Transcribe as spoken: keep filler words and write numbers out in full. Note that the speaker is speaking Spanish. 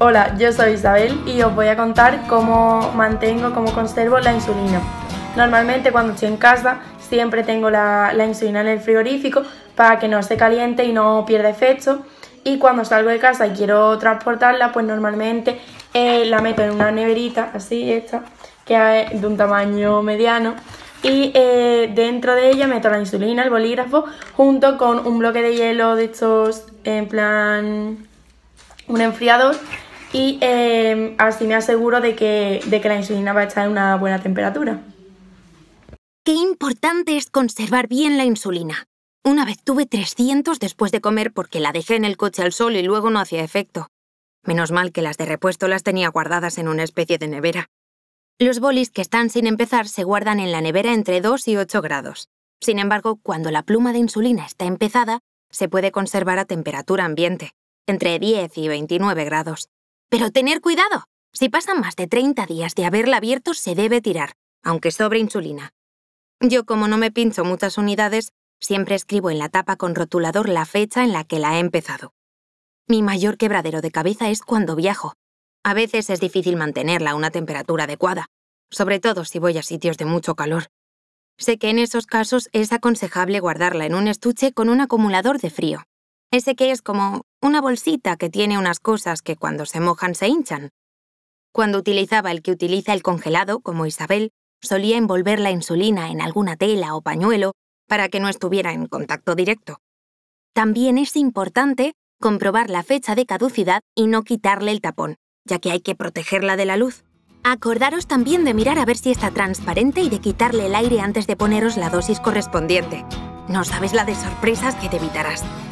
Hola, yo soy Isabel y os voy a contar cómo mantengo, cómo conservo la insulina. Normalmente cuando estoy en casa siempre tengo la, la insulina en el frigorífico para que no se caliente y no pierda efecto. Y cuando salgo de casa y quiero transportarla, pues normalmente eh, la meto en una neverita, así esta, que es de un tamaño mediano. Y eh, dentro de ella meto la insulina, el bolígrafo, junto con un bloque de hielo de estos, en plan, un enfriador. Y eh, así me aseguro de que, de que la insulina va a estar en una buena temperatura. Qué importante es conservar bien la insulina. Una vez tuve trescientos después de comer porque la dejé en el coche al sol y luego no hacía efecto. Menos mal que las de repuesto las tenía guardadas en una especie de nevera. Los bolis que están sin empezar se guardan en la nevera entre dos y ocho grados. Sin embargo, cuando la pluma de insulina está empezada, se puede conservar a temperatura ambiente, entre diez y veintinueve grados. Pero tener cuidado, si pasan más de treinta días de haberla abierto se debe tirar, aunque sobre insulina. Yo, como no me pincho muchas unidades, siempre escribo en la tapa con rotulador la fecha en la que la he empezado. Mi mayor quebradero de cabeza es cuando viajo. A veces es difícil mantenerla a una temperatura adecuada, sobre todo si voy a sitios de mucho calor. Sé que en esos casos es aconsejable guardarla en un estuche con un acumulador de frío. Ese que es como una bolsita que tiene unas cosas que cuando se mojan se hinchan. Cuando utilizaba el que utiliza el congelado, como Isabel, solía envolver la insulina en alguna tela o pañuelo para que no estuviera en contacto directo. También es importante comprobar la fecha de caducidad y no quitarle el tapón, ya que hay que protegerla de la luz. Acordaros también de mirar a ver si está transparente y de quitarle el aire antes de poneros la dosis correspondiente. No sabes la de sorpresas que te evitarás.